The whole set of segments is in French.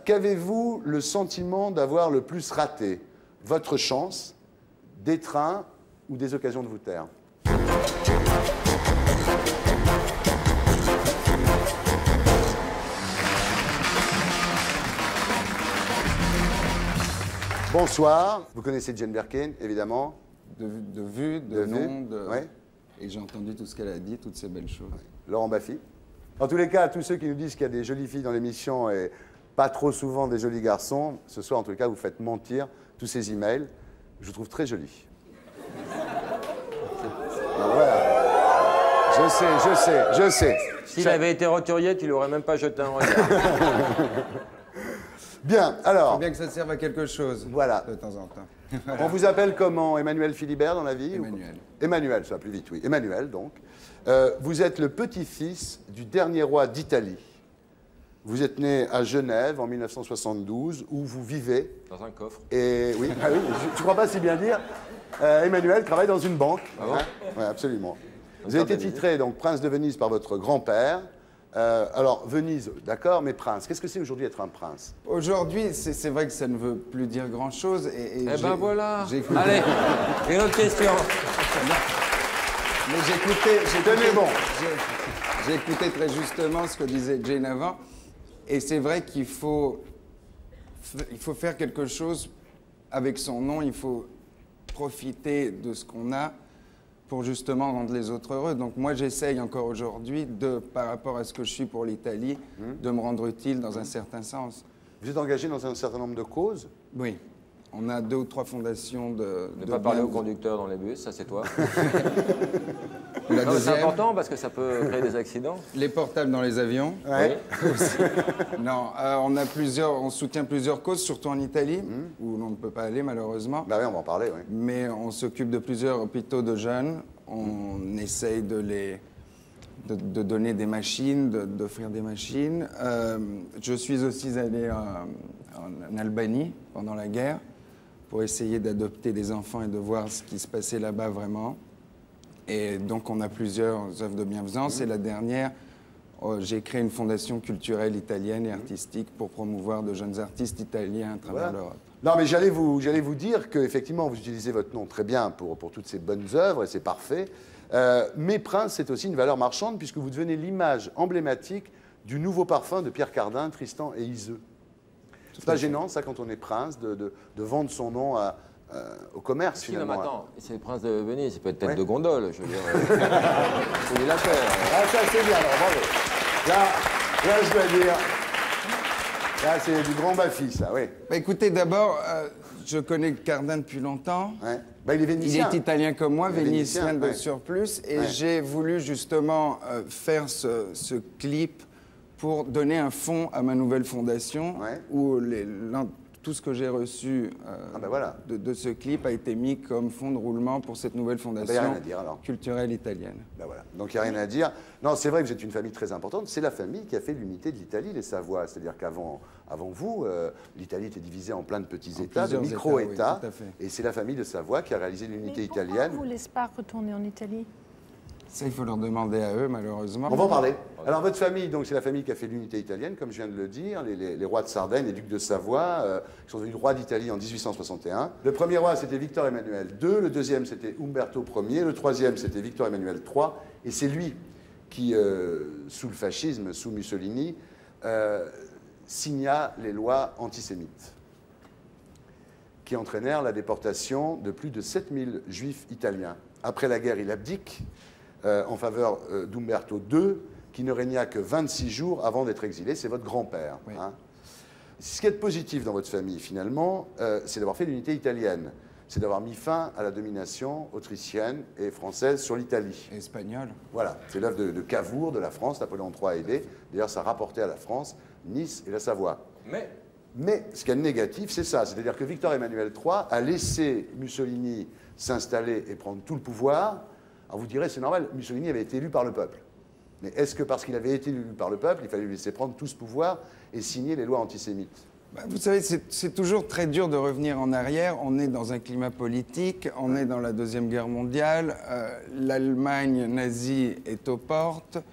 Qu'avez-vous le sentiment d'avoir le plus raté? Votre chance, des trains ou des occasions de vous taire? Bonsoir. Vous connaissez Jane Birkin, évidemment? De vue, de nom, de... Ouais. Et j'ai entendu tout ce qu'elle a dit, toutes ces belles choses. Laurent Baffy. En tous les cas, tous ceux qui nous disent qu'il y a des jolies filles dans l'émission et pas trop souvent des jolis garçons, ce soir, en tout cas, vous faites mentir tous ces emails. Je vous trouve très jolie. Alors, voilà. Je sais. S'il avait été roturier, tu l'aurais même pas jeté un regard. Bien, alors... Faut bien que ça serve à quelque chose, voilà. De temps en temps. On vous appelle comment? Emmanuel Philibert dans la vie? Emmanuel. Emmanuel, ça va plus vite, oui. Emmanuel, donc. Vous êtes le petit-fils du dernier roi d'Italie. Vous êtes né à Genève en 1972, où vous vivez. Dans un coffre. Et oui, ah oui, tu crois pas si bien dire. Emmanuel travaille dans une banque. Ah bon? Oui, absolument. Vous avez été titré donc prince de Venise par votre grand-père. Alors, Venise, d'accord, mais prince. Qu'est-ce que c'est aujourd'hui être un prince? Aujourd'hui, c'est vrai que ça ne veut plus dire grand-chose. Eh ben voilà. J'écoutais- Allez, une autre question. Mais j'ai écouté très justement ce que disait Jane avant. Et c'est vrai qu'il faut faire quelque chose avec son nom. Il faut profiter de ce qu'on a pour justement rendre les autres heureux. Donc moi, j'essaye encore aujourd'hui, par rapport à ce que je suis pour l'Italie, de me rendre utile dans un certain sens. Vous êtes engagé dans un certain nombre de causes? Oui. On a 2 ou 3 fondations de... Ne pas parler au conducteur dans les bus, ça c'est toi. La Non, c'est deuxième, important parce que ça peut créer des accidents. les portables dans les avions. Ouais. Non, on soutient plusieurs causes, surtout en Italie, où l'on ne peut pas aller malheureusement. Bah oui, on va en parler, oui. Mais on s'occupe de plusieurs hôpitaux de jeunes. On essaye de donner des machines, d'offrir des machines. Je suis aussi allé en Albanie pendant la guerre pour essayer d'adopter des enfants et de voir ce qui se passait là-bas vraiment. Et donc on a plusieurs œuvres de bienfaisance. Et la dernière, j'ai créé une fondation culturelle italienne et artistique pour promouvoir de jeunes artistes italiens à travers l'Europe. Non, mais j'allais vous dire qu'effectivement, vous utilisez votre nom très bien pour toutes ces bonnes œuvres, et c'est parfait. Mais prince, c'est aussi une valeur marchande, puisque vous devenez l'image emblématique du nouveau parfum de Pierre Cardin, Tristan et Iseult. C'est pas gênant, ça, quand on est prince, de vendre son nom au commerce, Si, non, finalement. mais attends, c'est le prince de Venise, c'est peut être tête Ouais. de gondole, je veux dire. Faut lui la faire. Ah, ça, c'est bien, alors, bravo. Là, je dois dire... Là, c'est du grand Baffy, ça, oui. Bah, écoutez, d'abord, je connais Cardin depuis longtemps. Ouais. Bah, il est Il vénitien. est italien comme moi, Il est vénitien de ouais. surplus. Et Ouais. j'ai voulu justement faire ce clip pour donner un fonds à ma nouvelle fondation, Ouais. où tout ce que j'ai reçu ben voilà. de ce clip a été mis comme fonds de roulement pour cette nouvelle y a fondation rien à dire, alors. culturelle italienne. Ben voilà. Donc il n'y a rien à dire. Non, c'est vrai que vous êtes une famille très importante. C'est la famille qui a fait l'unité de l'Italie, les Savoie. C'est-à-dire qu'avant vous, l'Italie était divisée en plein de petits États, de plusieurs micro-États. États, oui, tout à fait. Et c'est la famille de Savoie qui a réalisé l'unité italienne. Pourquoi on ne vous laisse pas retourner en Italie? Ça, il faut leur demander à eux, malheureusement. On va en parler. Alors, votre famille, donc, c'est la famille qui a fait l'unité italienne, comme je viens de le dire, les rois de Sardaigne, les ducs de Savoie, qui sont devenus rois d'Italie en 1861. Le premier roi, c'était Victor Emmanuel II, le deuxième, c'était Umberto Ier, le troisième, c'était Victor Emmanuel III, et c'est lui qui, sous le fascisme, sous Mussolini, signa les lois antisémites, qui entraînèrent la déportation de plus de 7000 juifs italiens. Après la guerre, il abdique en faveur d'Umberto II, qui ne régna que 26 jours avant d'être exilé. C'est votre grand-père. Oui. Hein. Ce qui est positif dans votre famille, finalement, c'est d'avoir fait l'unité italienne. C'est d'avoir mis fin à la domination autrichienne et française sur l'Italie. Espagnol. Voilà, c'est l'œuvre de Cavour, de la France. Napoléon III a aidé. D'ailleurs, ça rapportait à la France Nice et la Savoie. Mais ce qu'il y a de négatif, c'est ça. C'est-à-dire que Victor Emmanuel III a laissé Mussolini s'installer et prendre tout le pouvoir. Alors vous direz, c'est normal, Mussolini avait été élu par le peuple. Mais est-ce que parce qu'il avait été élu par le peuple, il fallait lui laisser prendre tout ce pouvoir et signer les lois antisémites? Vous savez, c'est toujours très dur de revenir en arrière. On est dans un climat politique, on est dans la Deuxième Guerre mondiale, l'Allemagne nazie est aux portes,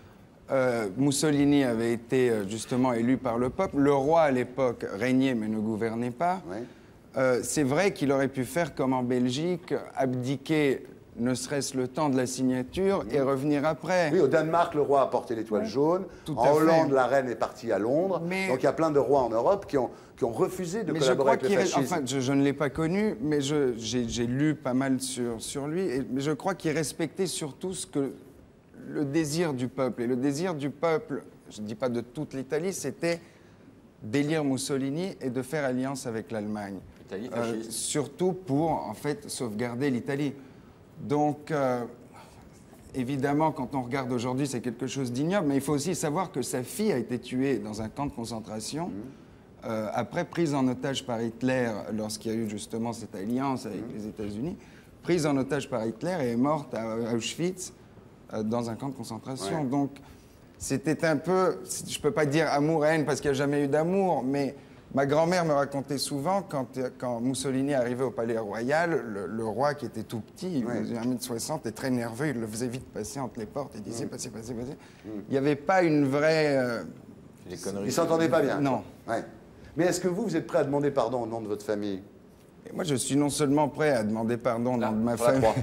Mussolini avait été justement élu par le peuple. Le roi, à l'époque, régnait mais ne gouvernait pas. Ouais. C'est vrai qu'il aurait pu faire comme en Belgique, abdiquer ne serait-ce le temps de la signature et revenir après. Oui, au Danemark, le roi a porté l'étoile jaune. Tout En à Hollande, fait. la reine est partie à Londres. Mais- Donc il y a plein de rois en Europe qui ont refusé de Mais collaborer avec je le crois fascisme. enfin, je ne l'ai pas connu, mais j'ai lu pas mal sur lui. Mais je crois qu'il respectait surtout le désir du peuple. Et le désir du peuple, je ne dis pas de toute l'Italie, c'était d'élire Mussolini et de faire alliance avec l'Allemagne. Italie fasciste. Surtout pour, en fait, sauvegarder l'Italie. Donc, évidemment, quand on regarde aujourd'hui, c'est quelque chose d'ignoble, mais il faut aussi savoir que sa fille a été tuée dans un camp de concentration, après prise en otage par Hitler, lorsqu'il y a eu justement cette alliance avec les États-Unis, prise en otage par Hitler et est morte à Auschwitz, dans un camp de concentration. Ouais. Donc, c'était un peu, je ne peux pas dire amour-haine parce qu'il n'y a jamais eu d'amour, mais ma grand-mère me racontait souvent quand Mussolini arrivait au Palais Royal, le roi qui était tout petit, il faisait 1m60 et très nerveux, il le faisait vite passer entre les portes et disait passez, passez, passez. Il n'y avait pas une vraie... Des conneries. Ils s'entendaient pas bien. Non. Ouais. Mais est-ce que vous êtes prêt à demander pardon au nom de votre famille? Et moi, je suis non seulement prêt à demander pardon au nom de ma sur la famille...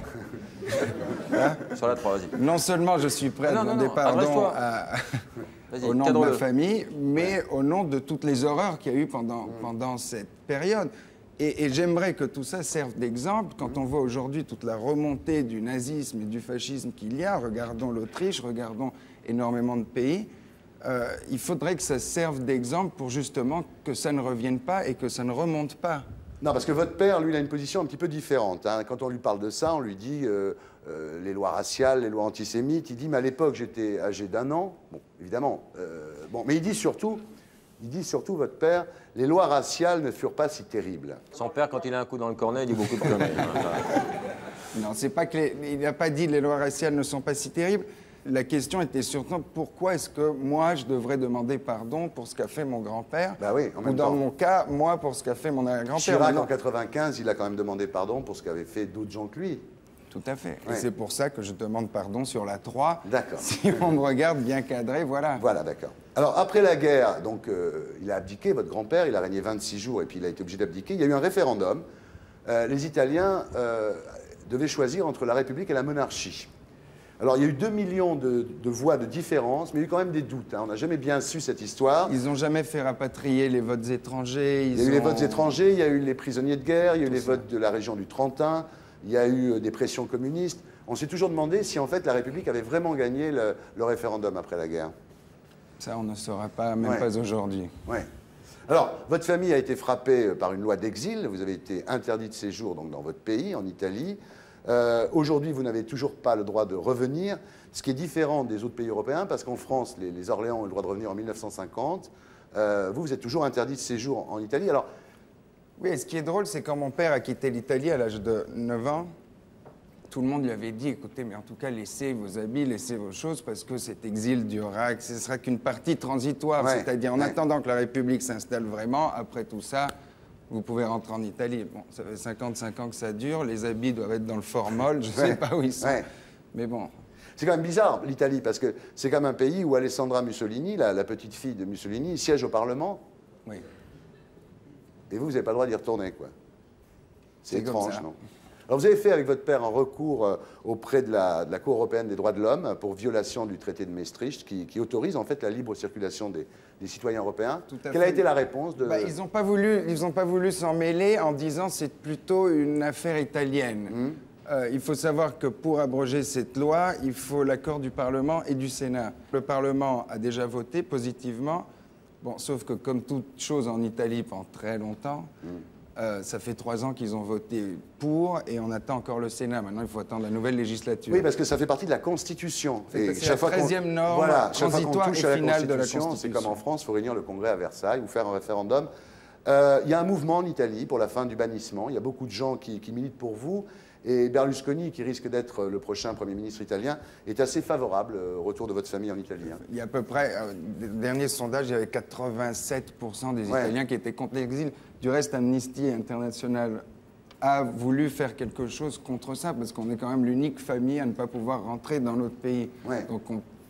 Sur la 3, vas-y. Non seulement je suis prêt à Non, demander non, pardon adresse-toi. Vas-y, au nom de cadre-le. ma famille, mais au nom de toutes les horreurs qu'il y a eu pendant cette période. Et j'aimerais que tout ça serve d'exemple. Quand on voit aujourd'hui toute la remontée du nazisme et du fascisme qu'il y a, regardons l'Autriche, regardons énormément de pays, il faudrait que ça serve d'exemple pour justement que ça ne revienne pas et que ça ne remonte pas. Non, parce que votre père, lui, il a une position un petit peu différente. Hein. Quand on lui parle de ça, on lui dit les lois raciales, les lois antisémites. Il dit, mais à l'époque, j'étais âgé d'1 an. Bon, évidemment. Mais il dit surtout, votre père, les lois raciales ne furent pas si terribles. Son père, quand il a un coup dans le cornet, il dit beaucoup de conneries. Non, c'est pas que il n'a pas dit les lois raciales ne sont pas si terribles. La question était surtout pourquoi est-ce que moi je devrais demander pardon pour ce qu'a fait mon grand-père, Bah oui, en ou même dans temps. mon cas, moi pour ce qu'a fait mon grand-père. Chirac, Non. en 95, il a quand même demandé pardon pour ce qu'avaient fait d'autres gens que lui. Tout à fait. Ouais. Et c'est pour ça que je demande pardon sur la 3. D'accord. Si on me regarde bien cadré, voilà. Voilà, d'accord. Alors, après la guerre, donc, il a abdiqué, votre grand-père, il a régné 26 jours et puis il a été obligé d'abdiquer. Il y a eu un référendum. Les Italiens devaient choisir entre la République et la monarchie. Alors, il y a eu 2 millions de voix de différence, mais il y a eu quand même des doutes. Hein. On n'a jamais bien su cette histoire. Ils n'ont jamais fait rapatrier les votes étrangers. Il y a eu les votes étrangers, il y a eu les prisonniers de guerre, il y a eu les ça. votes de la région du Trentin, il y a eu des pressions communistes. On s'est toujours demandé si, en fait, la République avait vraiment gagné le référendum après la guerre. Ça, on ne saura pas, même Ouais. pas aujourd'hui. Ouais. Alors, votre famille a été frappée par une loi d'exil. Vous avez été interdit de séjour donc, dans votre pays, en Italie. Aujourd'hui, vous n'avez toujours pas le droit de revenir, ce qui est différent des autres pays européens, parce qu'en France, les Orléans ont le droit de revenir en 1950. Vous êtes toujours interdit de séjour en Italie. Alors, Oui, et ce qui est drôle, c'est quand mon père a quitté l'Italie à l'âge de 9 ans, tout le monde lui avait dit, écoutez, mais en tout cas, laissez vos habits, laissez vos choses, parce que cet exil durera, que ce sera qu'une partie transitoire. Ouais, C'est-à-dire, en ouais. attendant que la République s'installe vraiment, après tout ça, vous pouvez rentrer en Italie. Bon, ça fait 55 ans que ça dure, les habits doivent être dans le formol, je ne sais Ouais, pas où ils sont. ouais. Mais bon, c'est quand même bizarre, l'Italie, parce que c'est quand même un pays où Alessandra Mussolini, la petite fille de Mussolini, siège au Parlement, oui. et vous n'avez pas le droit d'y retourner, quoi. C'est C'est comme étrange, ça. non? Alors, vous avez fait avec votre père un recours auprès de la Cour européenne des droits de l'homme pour violation du traité de Maastricht, qui autorise en fait la libre circulation des citoyens européens. Tout à Quelle a fait. été la réponse de... Bah, ils n'ont pas voulu s'en mêler en disant c'est plutôt une affaire italienne. Il faut savoir que pour abroger cette loi, il faut l'accord du Parlement et du Sénat. Le Parlement a déjà voté positivement, bon, sauf que comme toute chose en Italie pendant très longtemps, ça fait 3 ans qu'ils ont voté pour et on attend encore le Sénat. Maintenant, il faut attendre la nouvelle législature. Oui, parce que ça fait partie de la Constitution. C'est la 13e norme voilà, chaque fois qu'on transitoire touche et à la finale de la Constitution, c'est Constitution. comme en France, il faut réunir le Congrès à Versailles ou faire un référendum. Il y a un mouvement en Italie pour la fin du bannissement. Il y a beaucoup de gens qui militent pour vous. Et Berlusconi, qui risque d'être le prochain Premier ministre italien, est assez favorable au retour de votre famille en Italie. Hein. Il y a à peu près, dernier sondage, il y avait 87% des Italiens qui étaient contre l'exil. Du reste, Amnesty International a voulu faire quelque chose contre ça, parce qu'on est quand même l'unique famille à ne pas pouvoir rentrer dans notre pays. Ouais. Donc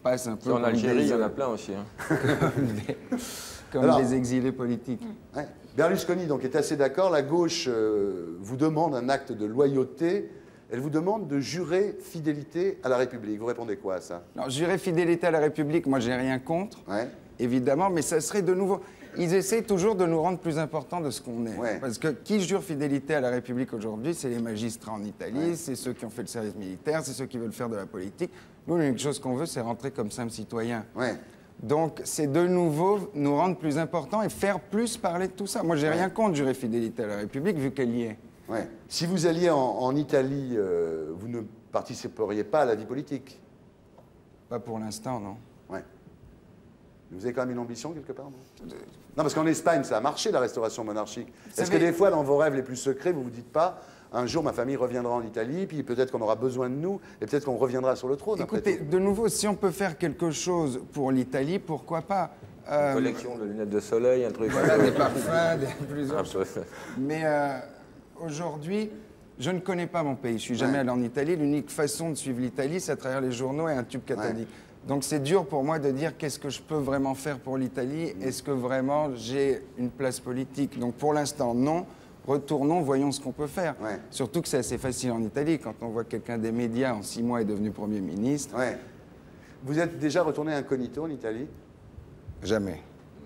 passent un peu En Algérie, il y en a plein aussi. Hein. comme des exilés politiques. Ouais. Berlusconi donc, est assez d'accord. La gauche vous demande un acte de loyauté. Elle vous demande de jurer fidélité à la République. Vous répondez quoi à ça? Non, jurer fidélité à la République, moi, j'ai rien contre, évidemment, mais ça serait de nouveau... Ils essaient toujours de nous rendre plus importants de ce qu'on est. Ouais. Parce que qui jure fidélité à la République aujourd'hui, c'est les magistrats en Italie, c'est ceux qui ont fait le service militaire, c'est ceux qui veulent faire de la politique. Nous, l'unique chose qu'on veut, c'est rentrer comme simples citoyens. Ouais. Donc, c'est de nouveau nous rendre plus importants et faire plus parler de tout ça. Moi, j'ai rien contre jurer fidélité à la République, vu qu'elle y est. Ouais. Si vous alliez en Italie, vous ne participeriez pas à la vie politique? Pas pour l'instant, non. Ouais. Vous avez quand même une ambition quelque part, non? Non, parce qu'en Espagne, ça a marché, la restauration monarchique. Est-ce que des fois, dans vos rêves les plus secrets, vous vous dites pas, un jour, ma famille reviendra en Italie, puis peut-être qu'on aura besoin de nous, et peut-être qu'on reviendra sur le trône? Écoutez, de nouveau, si on peut faire quelque chose pour l'Italie, pourquoi pas? Une collection de lunettes de soleil, un truc... Voilà, des parfums, plusieurs choses. Mais aujourd'hui, je ne connais pas mon pays. Je suis jamais allé en Italie. L'unique façon de suivre l'Italie, c'est à travers les journaux et un tube cathodique. Donc c'est dur pour moi de dire qu'est-ce que je peux vraiment faire pour l'Italie. Est-ce que vraiment j'ai une place politique? Donc pour l'instant, non. Retournons, voyons ce qu'on peut faire. Surtout que c'est assez facile en Italie. Quand on voit quelqu'un des médias en 6 mois est devenu Premier ministre. Vous êtes déjà retourné incognito en Italie? Jamais.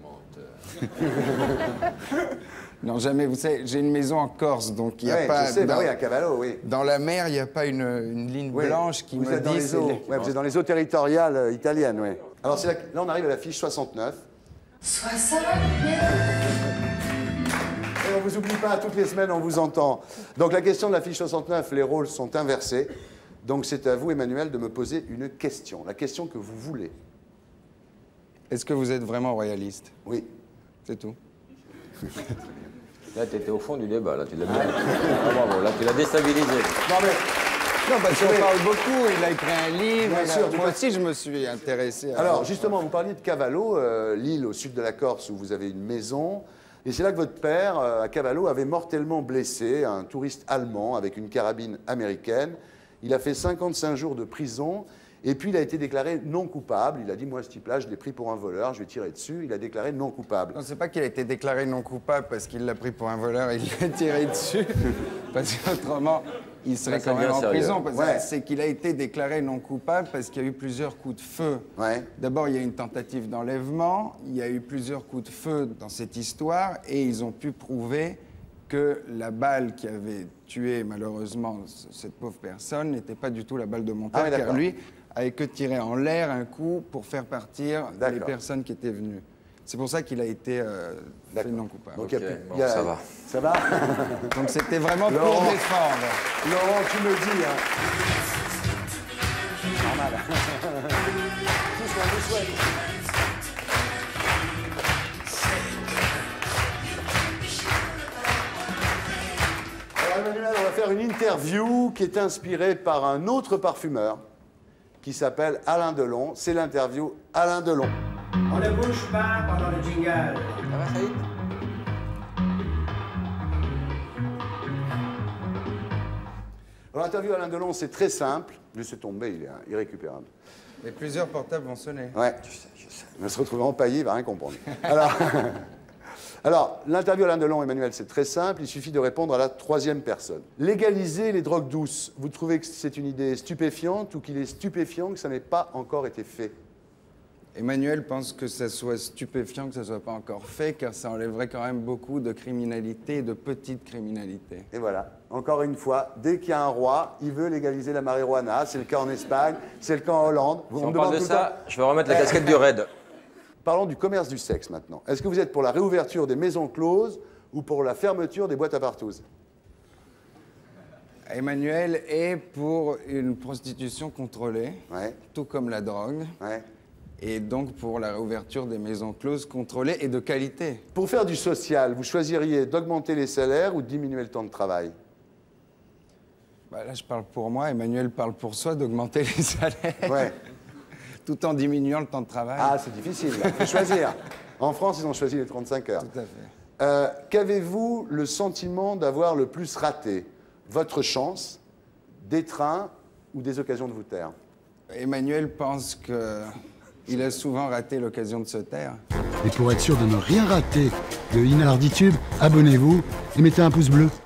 Non, jamais. Vous savez, j'ai une maison en Corse, donc il n'y a pas... Je sais, à Cavallo, oui. Dans la mer, il n'y a pas une ligne blanche qui me dit... Vous êtes dans les eaux territoriales italiennes, oui. Alors là, on arrive à la fiche 69. 69. Et on ne vous oublie pas, toutes les semaines, on vous entend. Donc la question de la fiche 69, les rôles sont inversés. Donc c'est à vous, Emmanuel, de me poser une question. La question que vous voulez. Est-ce que vous êtes vraiment royaliste? Oui. C'est tout. Là, tu étais au fond du débat, là, tu l'as bien. Bravo, là, tu l'as déstabilisé. Non, parce qu'on parle beaucoup, il a écrit un livre. Bien sûr, moi aussi, je me suis intéressé à... Alors, justement, vous parliez de Cavallo, l'île au sud de la Corse où vous avez une maison. Et c'est là que votre père, à Cavallo, avait mortellement blessé un touriste allemand avec une carabine américaine. Il a fait 55 jours de prison. Et puis, il a été déclaré non coupable. Il a dit, moi, ce type-là, je l'ai pris pour un voleur, je vais tirer dessus. Il a déclaré non coupable. Non, c'est pas qu'il a été déclaré non coupable parce qu'il l'a pris pour un voleur et il l'a tiré dessus. Parce qu'autrement, il serait quand même en prison. C'est qu'il a été déclaré non coupable parce qu'il y a eu plusieurs coups de feu. D'abord, il y a eu une tentative d'enlèvement. Il y a eu plusieurs coups de feu dans cette histoire. Et ils ont pu prouver que la balle qui avait tué, malheureusement, cette pauvre personne n'était pas du tout la balle de mon père, car lui avait que tiré en l'air un coup pour faire partir les personnes qui étaient venues. C'est pour ça qu'il a été fait non coupable. Donc, ça va. Ça va? Donc c'était vraiment pour défendre. Laurent, tu me dis, hein. Normal. Tout ce qu'on vous souhaite. Alors, Emmanuel, on va faire une interview qui est inspirée par un autre parfumeur qui s'appelle Alain Delon. C'est l'interview Alain Delon. On ne bouge pas pendant le jingle. Ça va, Saïd? Alors, l'interview Alain Delon, c'est très simple. Laissez tomber, il est irrécupérable. Mais plusieurs portables vont sonner. Ouais. Je sais. Il va se retrouver empaillé, il va rien comprendre. Alors, l'interview Alain Delon, Emmanuel, c'est très simple. Il suffit de répondre à la troisième personne. Légaliser les drogues douces, vous trouvez que c'est une idée stupéfiante ou qu'il est stupéfiant que ça n'ait pas encore été fait? Emmanuel pense que ça soit stupéfiant que ça ne soit pas encore fait, car ça enlèverait quand même beaucoup de criminalité, de petite criminalité. Et voilà, encore une fois, dès qu'il y a un roi, il veut légaliser la marijuana. C'est le cas en Espagne, c'est le cas en Hollande. Si on parle de ça, je vais remettre la casquette du raid. Parlons du commerce du sexe maintenant. Est-ce que vous êtes pour la réouverture des maisons closes ou pour la fermeture des boîtes à partouze? Emmanuel est pour une prostitution contrôlée, tout comme la drogue. Et donc pour la réouverture des maisons closes contrôlées et de qualité. Pour faire du social, vous choisiriez d'augmenter les salaires ou de diminuer le temps de travail? Là, je parle pour moi, Emmanuel parle pour soi, d'augmenter les salaires. Tout en diminuant le temps de travail. Ah, c'est difficile, il faut choisir. En France, ils ont choisi les 35 heures. Tout à fait. Qu'avez-vous le sentiment d'avoir le plus raté? Votre chance, des trains ou des occasions de vous taire? Emmanuel pense qu'il a souvent raté l'occasion de se taire. Et pour être sûr de ne rien rater de Inalarditube, abonnez-vous et mettez un pouce bleu.